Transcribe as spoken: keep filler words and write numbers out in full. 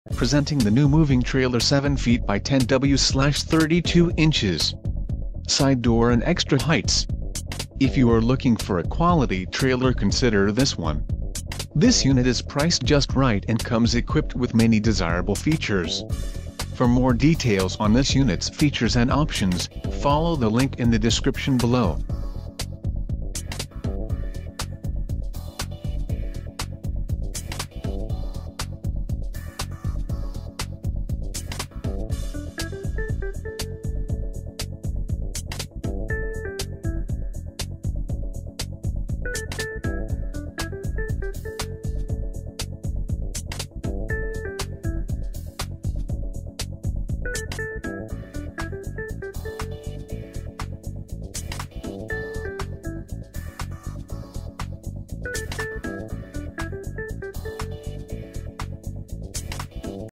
Presenting the new moving trailer seven feet by ten W slash thirty-two inches. Side door and extra heights. If you are looking for a quality trailer, consider this one. This unit is priced just right and comes equipped with many desirable features. For more details on this unit's features and options, follow the link in the description below.